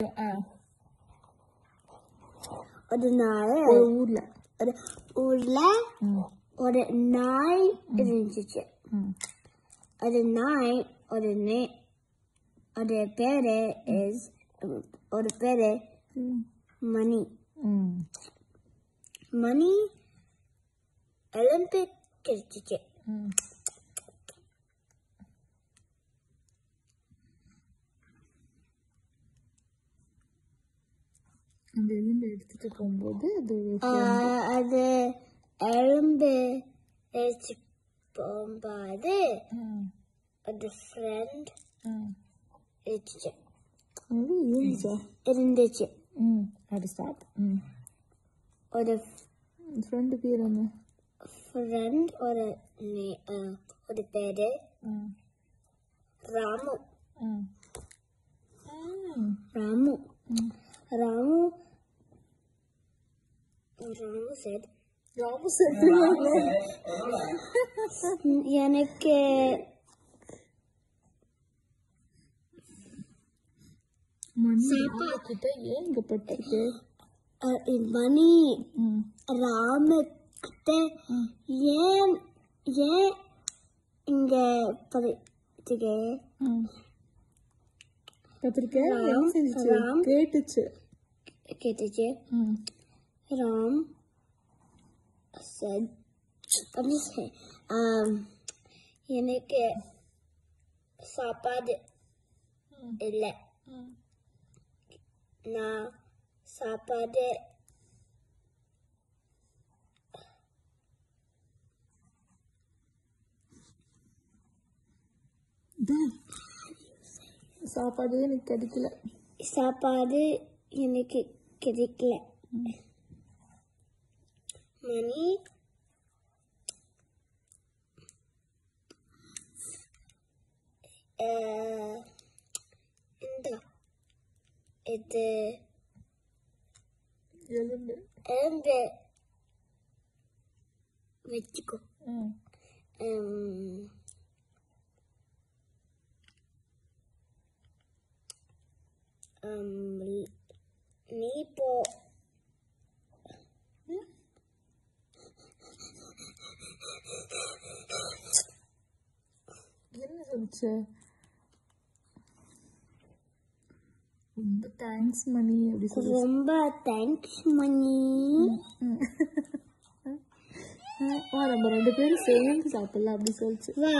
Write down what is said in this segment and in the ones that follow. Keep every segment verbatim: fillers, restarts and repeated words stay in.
ஒரு நாள் ஒரு ஊர்ல ஒரு ஊர்ல ஒரு நாய் இருந்துச்சு. ஒரு நாய் ஒரு நே ஒரு பேரு இஸ் ஒரு பேரு மணி. மணி ஒலிம்பிக் கிடைச்சிச்சு. அந்த எலும்பு எடுத்துட்டு போகும்போது அது அது எலும்பு எடுத்து போகும்போது அது ஃப்ரெண்ட் இருந்துச்சு இருந்துச்சு அது ஸ்டாப். ஒரு ஃப்ரெண்டு பேர் என்ன? ஃப்ரெண்ட் ஒரு ஒரு பேரு ராமு. ராமு ராமு ராமு said ராமு said எனக்கு கிட்ட ஏங்க பட்டிருக்கு மணி ராமு கிட்ட ஏன் ஏன் இங்க படுத்துக்க கேட்டுச்சு கேட்டுச்சு ராம் said எனக்கு சாப்பாடு இல்லை, நான் சாப்பாடு சாப்பாடு எனக்கு கிடைக்கல சாப்பாடு எனக்கு கிடைக்கல. மணி இந்த இது எலும்பு எலும்பு வச்சுக்கோ. நீ போ என்ன சொல்லுச்சு? ரொம்ப தேங்க்ஸ் மணி அப்படி சொல்லி ரொம்ப தேங்க்ஸ் மணி. வா நம்ம ரெண்டு பேரும் சேர்ந்து சாப்பிடலாம் அப்படி சொல்லிச்சு. வா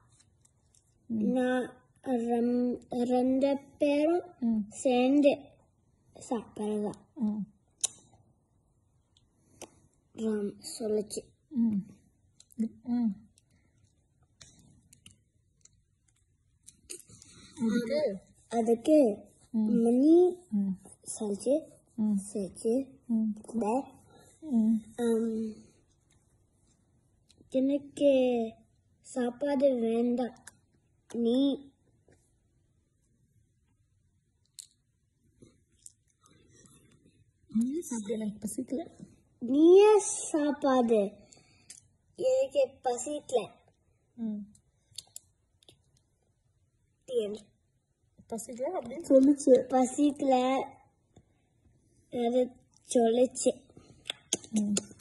நான் ரெண்டு பேரும் சேர்ந்து சாப்பிடலாம் ராம் சொல்லுச்சு. அதுக்கு மணி சொல்லிச்சு சேர்த்து எனக்கு சாப்பாடு வேண்டாம், நீ எனக்கு பசிக்கல, நீயே சாப்பாடு எனக்கு பசிக்கல. பசிக்கல அப்படின்னு சொல்லுச்சு. பசிக்கல அது சொல்லுச்சு.